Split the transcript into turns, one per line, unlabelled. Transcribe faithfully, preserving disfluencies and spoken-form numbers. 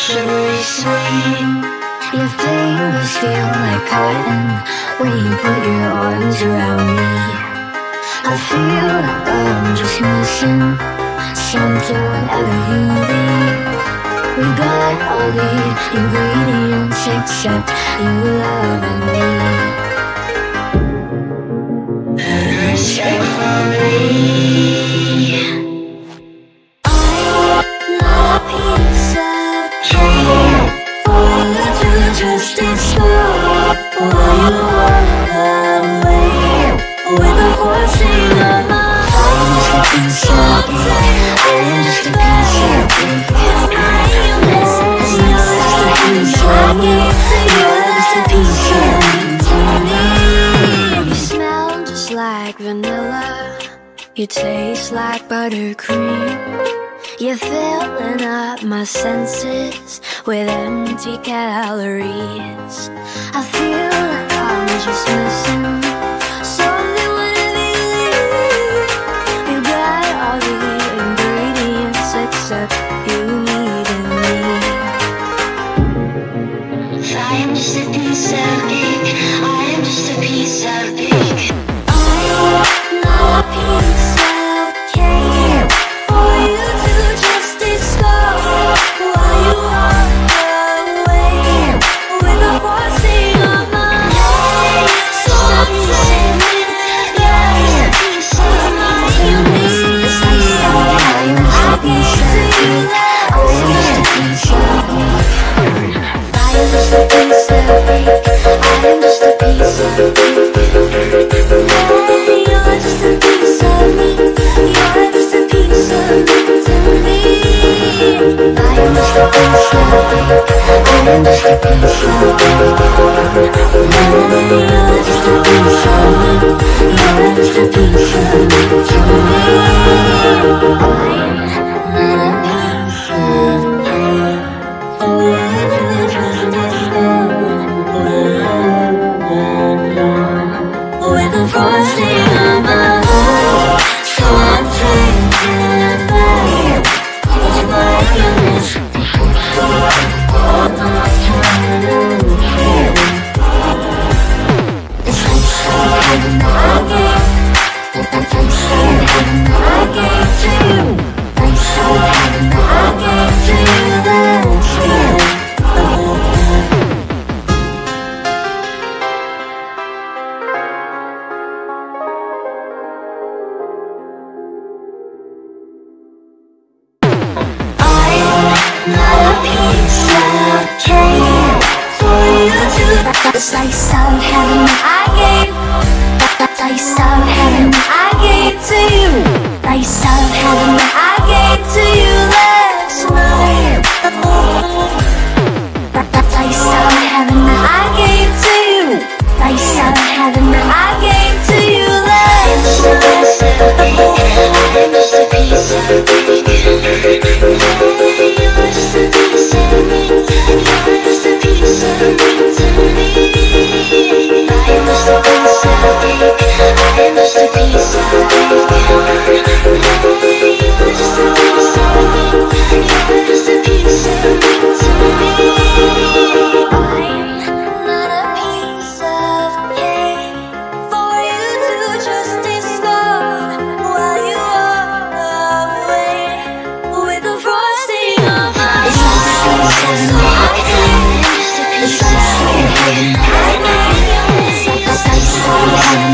sugary sweet. Your fingers feel like cotton when you put your arms around me. I feel like I'm just missing something whenever you leave. We got all the ingredients except you loving me. Respect for me. I'm not a piece of cake for you to just explore while you walk away with a forcing of my heart. I'm just a piece of cake. I'm just a piece of cake. I'm just a piece of cake. You're just a piece of cake. You smell just like vanilla. You taste like buttercream. You're filling up my senses with empty calories. I feel like I'm just missing something whenever you leave. You got all the ingredients except you needing me. I am just a piece of cake. I am just a piece of cake. I'm not a piece of cake for you to just explore while you walk away with a forcing of my heart. Something, yeah, it's my unique. It's like something I gave to you last night. I am just a piece of cake. I am just a piece of cake. You're just a piece of me. You're just a piece of me to me. I am just a piece of cake. I am just a piece of cake. You're just a piece of me. You're just a piece of me to me. I'm not a piece of cake for you to just explore with the forcing of my heart. So I'm taking it back. It's my goodness. I'm not trying to lose you. It's like something I gave. It's like something I gave to you. Like something I gave to you last year. Not a piece of cake for you to. It's like some heaven I gave. Like some heaven I gave to you. Like some heaven I gave to you last night. Like some heaven I gave to you. Like some heaven I gave to you last night. I'm just a piece of cake. You're just a piece of me. You're just a piece of me to me. I am just a piece of cake. I am just a piece of cake. You're just a piece of me. You're just a piece of me to me. I'm not a piece of cake for you to just explore while you walk away with the frosting of my heart. It's like something I gave. It's like something I gave.